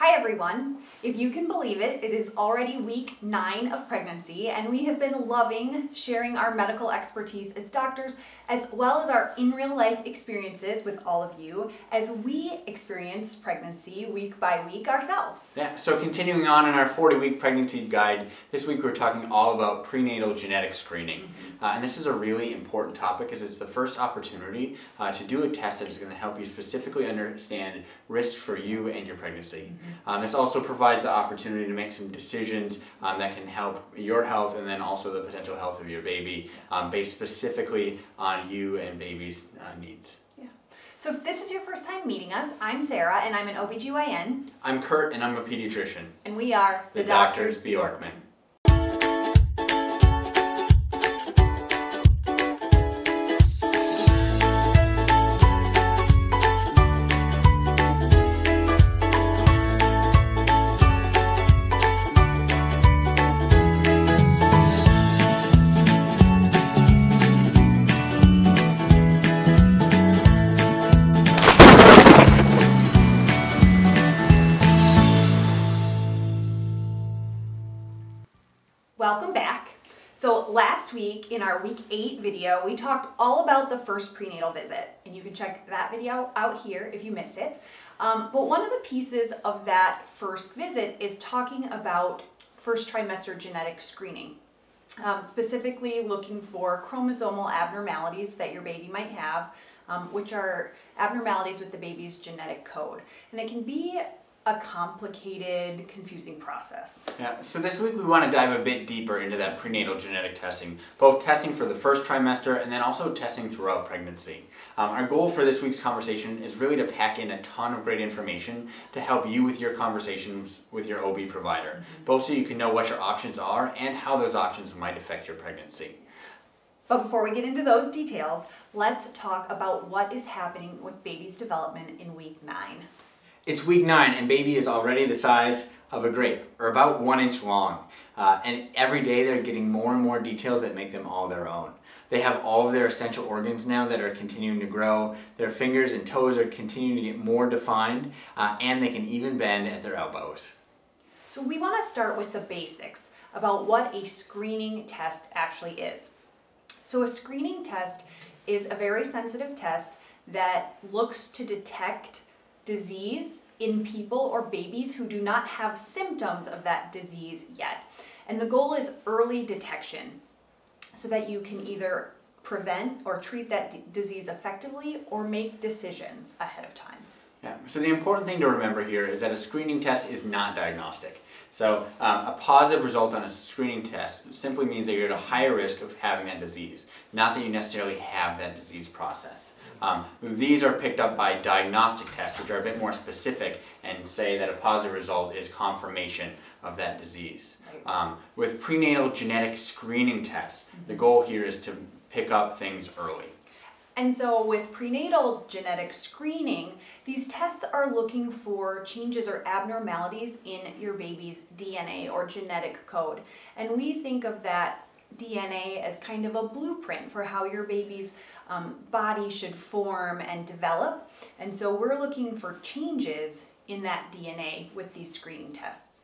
Hi everyone! If you can believe it, it is already week 9 of pregnancy and we have been loving sharing our medical expertise as doctors as well as our in real life experiences with all of you as we experience pregnancy week by week ourselves. Yeah, so continuing on in our 40-week pregnancy guide, this week we're talking all about prenatal genetic screening. And this is a really important topic because it's the first opportunity to do a test that is going to help you specifically understand risk for you and your pregnancy. This also provides the opportunity to make some decisions that can help your health and then also the potential health of your baby based specifically on you and baby's needs. Yeah. So if this is your first time meeting us, I'm Sarah and I'm an ObGyn. I'm Kurt and I'm a pediatrician. And we are the Doctors Bjorkman. Welcome back. So last week in our week 8 video, we talked all about the first prenatal visit, and you can check that video out here if you missed it. But one of the pieces of that first visit is talking about first trimester genetic screening, specifically looking for chromosomal abnormalities that your baby might have, which are abnormalities with the baby's genetic code. And it can be a complicated, confusing process. Yeah, so this week we want to dive a bit deeper into that prenatal genetic testing, both testing for the first trimester and then also testing throughout pregnancy. Our goal for this week's conversation is really to pack in a ton of great information to help you with your conversations with your OB provider, both so you can know what your options are and how those options might affect your pregnancy. But before we get into those details, let's talk about what is happening with baby's development in week 9. It's week 9 and baby is already the size of a grape, or about 1 inch long. And every day they're getting more and more details that make them all their own. They have all of their essential organs now that are continuing to grow. Their fingers and toes are continuing to get more defined, and they can even bend at their elbows. So we want to start with the basics about what a screening test actually is. So a screening test is a very sensitive test that looks to detect disease in people or babies who do not have symptoms of that disease yet. And the goal is early detection so that you can either prevent or treat that disease effectively or make decisions ahead of time. Yeah. So the important thing to remember here is that a screening test is not diagnostic. So a positive result on a screening test simply means that you're at a higher risk of having that disease, not that you necessarily have that disease process. These are picked up by diagnostic tests, which are a bit more specific and say that a positive result is confirmation of that disease. With prenatal genetic screening tests, the goal here is to pick up things early. And so with prenatal genetic screening, these tests are looking for changes or abnormalities in your baby's DNA or genetic code. And we think of that DNA as kind of a blueprint for how your baby's body should form and develop. And so we're looking for changes in that DNA with these screening tests.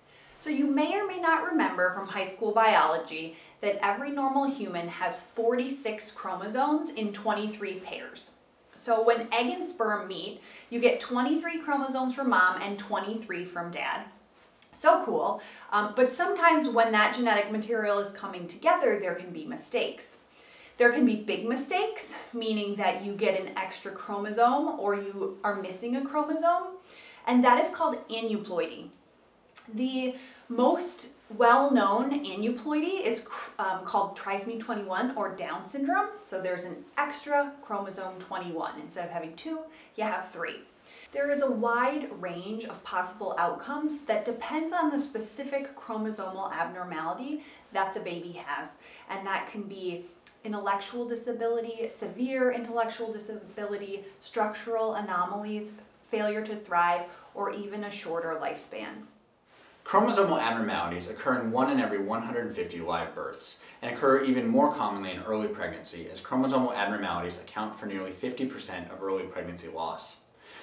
So you may or may not remember from high school biology that every normal human has 46 chromosomes in 23 pairs. So when egg and sperm meet, you get 23 chromosomes from mom and 23 from dad. So cool, but sometimes when that genetic material is coming together, there can be mistakes. There can be big mistakes, meaning that you get an extra chromosome or you are missing a chromosome, and that is called aneuploidy. The most well-known aneuploidy is called Trisomy 21 or Down syndrome. So there's an extra chromosome 21. Instead of having 2, you have 3. There is a wide range of possible outcomes that depends on the specific chromosomal abnormality that the baby has. And that can be intellectual disability, severe intellectual disability, structural anomalies, failure to thrive, or even a shorter lifespan. Chromosomal abnormalities occur in 1 in every 150 live births and occur even more commonly in early pregnancy, as chromosomal abnormalities account for nearly 50% of early pregnancy loss.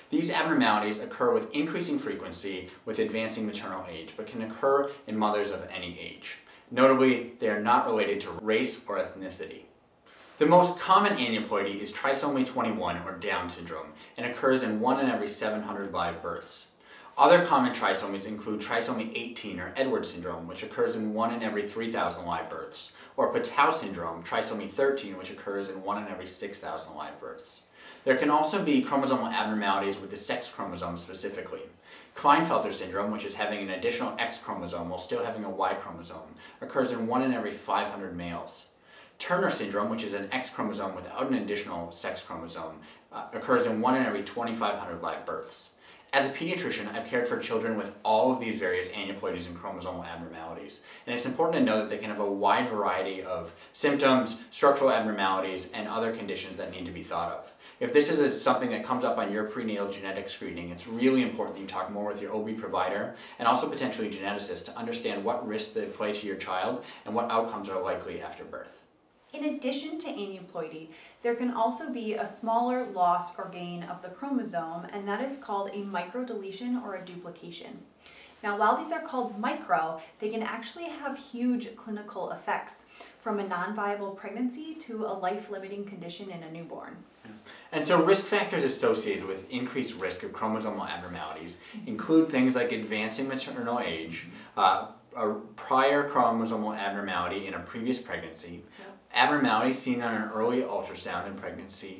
These abnormalities occur with increasing frequency with advancing maternal age, but can occur in mothers of any age. Notably, they are not related to race or ethnicity. The most common aneuploidy is trisomy 21 or Down syndrome and occurs in 1 in every 700 live births. Other common trisomies include trisomy 18 or Edwards syndrome, which occurs in 1 in every 3,000 live births, or fetal syndrome, trisomy 13, which occurs in 1 in every 6,000 live births. There can also be chromosomal abnormalities with the sex chromosome specifically. Klinefelter syndrome, which is having an additional X chromosome while still having a Y chromosome, occurs in 1 in every 500 males. Turner syndrome, which is an X chromosome without an additional sex chromosome, occurs in 1 in every 2,500 live births. As a pediatrician, I've cared for children with all of these various aneuploidies and chromosomal abnormalities. And it's important to know that they can have a wide variety of symptoms, structural abnormalities, and other conditions that need to be thought of. If this is something that comes up on your prenatal genetic screening, it's really important that you talk more with your OB provider and also potentially geneticists to understand what risks they play to your child and what outcomes are likely after birth. In addition to aneuploidy, there can also be a smaller loss or gain of the chromosome, and that is called a microdeletion or a duplication. Now, while these are called micro, they can actually have huge clinical effects, from a non-viable pregnancy to a life-limiting condition in a newborn. And so risk factors associated with increased risk of chromosomal abnormalities include things like advancing maternal age, a prior chromosomal abnormality in a previous pregnancy, abnormalities seen on an early ultrasound in pregnancy,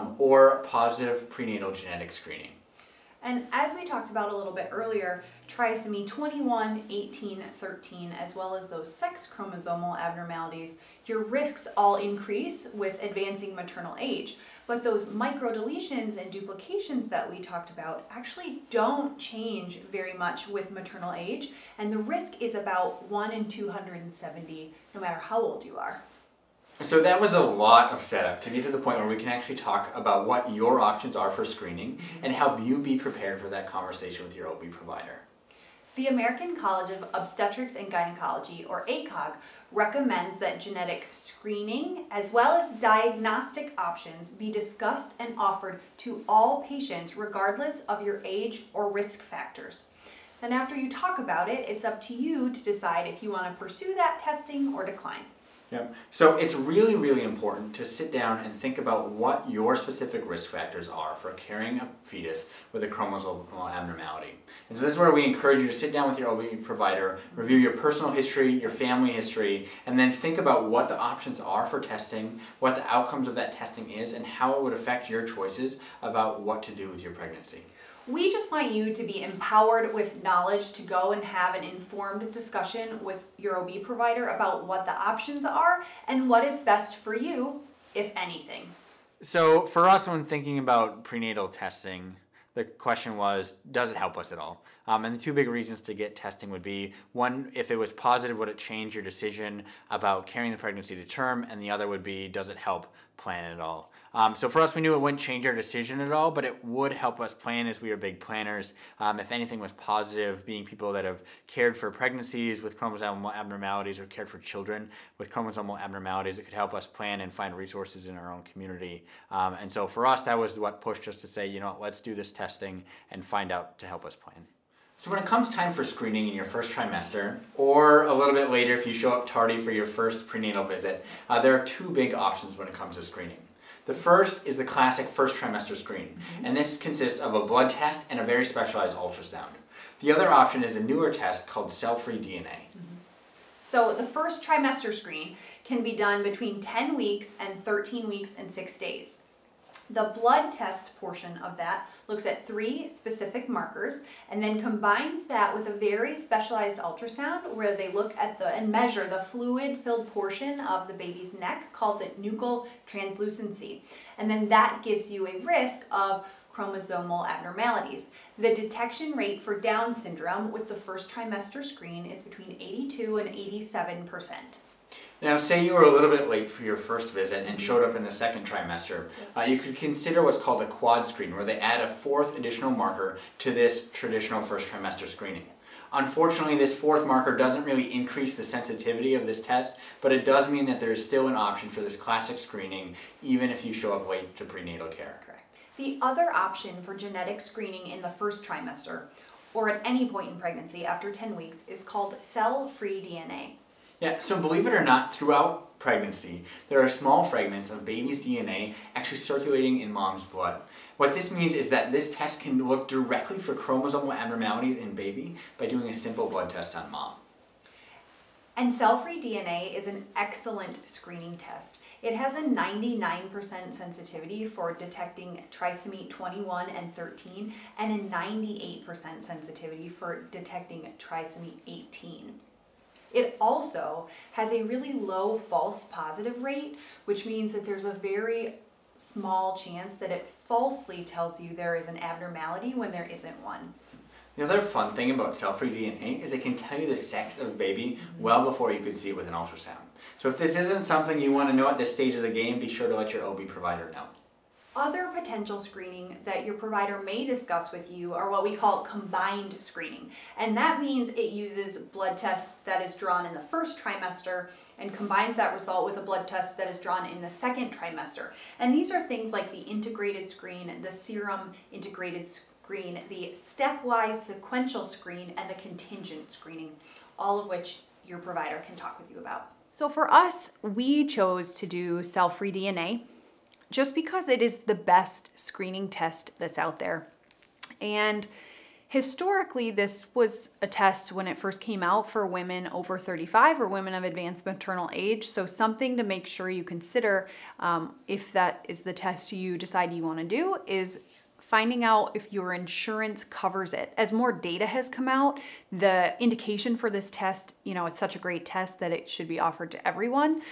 or positive prenatal genetic screening. And as we talked about a little bit earlier, trisomy 21, 18, 13, as well as those sex chromosomal abnormalities, your risks all increase with advancing maternal age. But those microdeletions and duplications that we talked about actually don't change very much with maternal age, and the risk is about 1 in 270, no matter how old you are. So that was a lot of setup to get to the point where we can actually talk about what your options are for screening and help you be prepared for that conversation with your OB provider. The American College of Obstetrics and Gynecology, or ACOG, recommends that genetic screening as well as diagnostic options be discussed and offered to all patients regardless of your age or risk factors. Then after you talk about it, it's up to you to decide if you want to pursue that testing or decline. Yep. So it's really, really important to sit down and think about what your specific risk factors are for carrying a fetus with a chromosomal abnormality. And so this is where we encourage you to sit down with your OB provider, review your personal history, your family history, and then think about what the options are for testing, what the outcomes of that testing is, and how it would affect your choices about what to do with your pregnancy. We just want you to be empowered with knowledge to go and have an informed discussion with your OB provider about what the options are and what is best for you, if anything. So for us, when thinking about prenatal testing, the question was, does it help us at all? And the two big reasons to get testing would be, one, if it was positive, would it change your decision about carrying the pregnancy to term? And the other would be, does it help plan at all? So for us, we knew it wouldn't change our decision at all, but it would help us plan as we are big planners. If anything was positive, being people that have cared for pregnancies with chromosomal abnormalities or cared for children with chromosomal abnormalities, it could help us plan and find resources in our own community. And so for us, that was what pushed us to say, you know, let's do this testing and find out to help us plan. So when it comes time for screening in your first trimester, or a little bit later if you show up tardy for your first prenatal visit, there are two big options when it comes to screening. The first is the classic first trimester screen, and this consists of a blood test and a very specialized ultrasound. The other option is a newer test called cell-free DNA. So the first trimester screen can be done between 10 weeks and 13 weeks and 6 days. The blood test portion of that looks at 3 specific markers and then combines that with a very specialized ultrasound where they look at and measure the fluid-filled portion of the baby's neck called the nuchal translucency. And then that gives you a risk of chromosomal abnormalities. The detection rate for Down syndrome with the first trimester screen is between 82 and 87%. Now, say you were a little bit late for your first visit and showed up in the second trimester, you could consider what's called a quad screen, where they add a 4th additional marker to this traditional first trimester screening. Unfortunately, this 4th marker doesn't really increase the sensitivity of this test, but it does mean that there is still an option for this classic screening, even if you show up late to prenatal care. Correct. The other option for genetic screening in the first trimester or at any point in pregnancy after 10 weeks is called cell-free DNA. Yeah, so believe it or not, throughout pregnancy, there are small fragments of baby's DNA actually circulating in mom's blood. What this means is that this test can look directly for chromosomal abnormalities in baby by doing a simple blood test on mom. And cell-free DNA is an excellent screening test. It has a 99% sensitivity for detecting trisomy 21 and 13 and a 98% sensitivity for detecting trisomy 18. It also has a really low false positive rate, which means that there's a very small chance that it falsely tells you there is an abnormality when there isn't one. The other fun thing about cell-free DNA is it can tell you the sex of baby well before you could see it with an ultrasound. So if this isn't something you want to know at this stage of the game, be sure to let your OB provider know. Other potential screening that your provider may discuss with you are what we call combined screening. And that means it uses blood tests that is drawn in the first trimester and combines that result with a blood test that is drawn in the second trimester. And these are things like the integrated screen, the serum integrated screen, the stepwise sequential screen, and the contingent screening, all of which your provider can talk with you about. So for us, we chose to do cell-free DNA just because it is the best screening test that's out there. And historically, this was a test when it first came out for women over 35 or women of advanced maternal age. So something to make sure you consider if that is the test you decide you want to do is finding out if your insurance covers it. As more data has come out, the indication for this test, it's such a great test that it should be offered to everyone.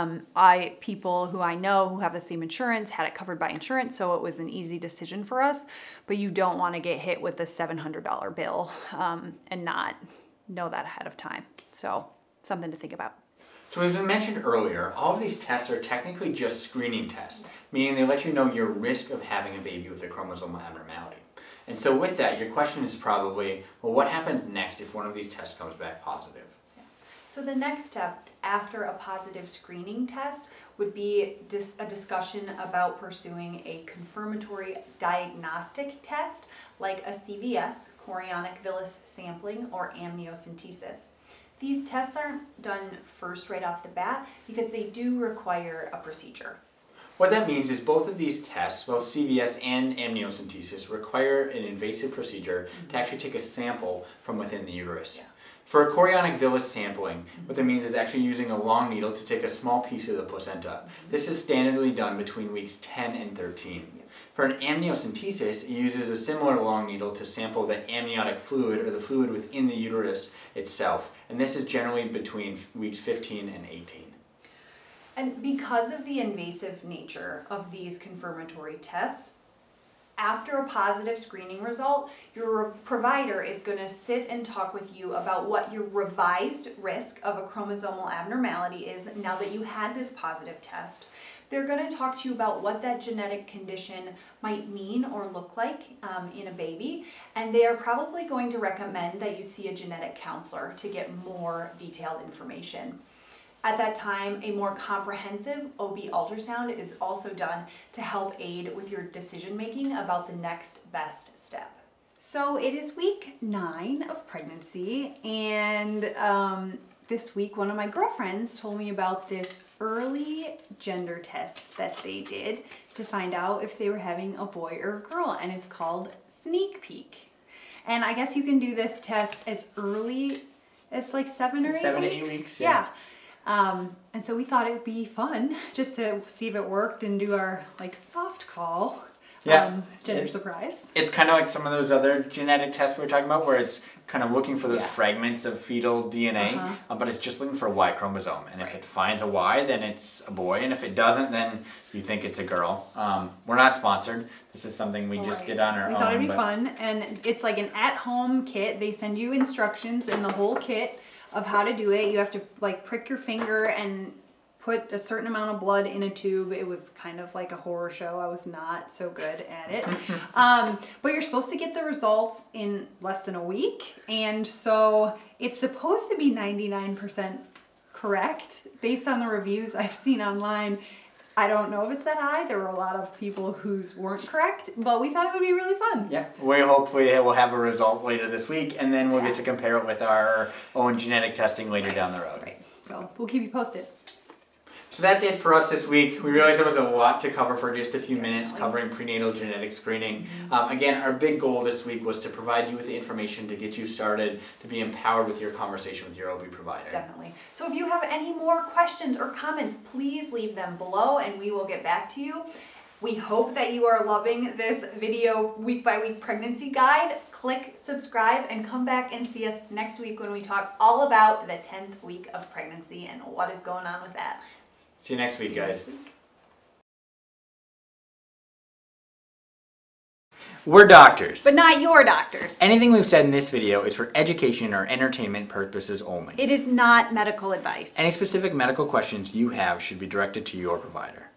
People who I know who have the same insurance had it covered by insurance, so it was an easy decision for us, but you don't want to get hit with a $700 bill and not know that ahead of time. So something to think about. So as we mentioned earlier, all of these tests are technically just screening tests, meaning they let you know your risk of having a baby with a chromosomal abnormality. And so with that, your question is probably, well, what happens next if one of these tests comes back positive? So the next step after a positive screening test would be a discussion about pursuing a confirmatory diagnostic test like a CVS, chorionic villus sampling, or amniocentesis. These tests aren't done first right off the bat because they do require a procedure. What that means is both of these tests, both CVS and amniocentesis, require an invasive procedure to actually take a sample from within the uterus. Yeah. For a chorionic villus sampling, what that means is actually using a long needle to take a small piece of the placenta. This is standardly done between weeks 10 and 13. For an amniocentesis, it uses a similar long needle to sample the amniotic fluid or the fluid within the uterus itself. And this is generally between weeks 15 and 18. And because of the invasive nature of these confirmatory tests, after a positive screening result, your provider is going to sit and talk with you about what your revised risk of a chromosomal abnormality is now that you had this positive test. They're going to talk to you about what that genetic condition might mean or look like in a baby, and they are probably going to recommend that you see a genetic counselor to get more detailed information. At that time, a more comprehensive OB ultrasound is also done to help aid with your decision making about the next best step. So it is week 9 of pregnancy, and this week one of my girlfriends told me about this early gender test that they did to find out if they were having a boy or a girl, and it's called Sneak Peek. And I guess you can do this test as early as like 7 or 8 weeks. 7 to 8 weeks, yeah. And so we thought it would be fun just to see if it worked and do our like soft call gender surprise. It's kind of like some of those other genetic tests we were talking about where it's kind of looking for those fragments of fetal DNA, but it's just looking for a Y chromosome. And if it finds a Y, then it's a boy. And if it doesn't, then you think it's a girl. We're not sponsored. This is something we just did on our own. We thought it'd be fun. And it's like an at-home kit. They send you instructions in the whole kit of how to do it. You have to like prick your finger and put a certain amount of blood in a tube. It was kind of like a horror show. I was not so good at it. But you're supposed to get the results in less than a week. And so it's supposed to be 99% correct based on the reviews I've seen online. I don't know if it's that high. There were a lot of people whose weren't correct, but we thought it would be really fun. Yeah, we hopefully will have a result later this week, and then we'll get to compare it with our own genetic testing later down the road. Right. So we'll keep you posted. So that's it for us this week. We realized there was a lot to cover for just a few minutes covering prenatal genetic screening. Again, our big goal this week was to provide you with the information to get you started, to be empowered with your conversation with your OB provider. Definitely. So if you have any more questions or comments, please leave them below and we will get back to you. We hope that you are loving this video week-by-week pregnancy guide. Click subscribe and come back and see us next week when we talk all about the 10th week of pregnancy and what is going on with that. See you next week, guys. We're doctors. But not your doctors. Anything we've said in this video is for education or entertainment purposes only. It is not medical advice. Any specific medical questions you have should be directed to your provider.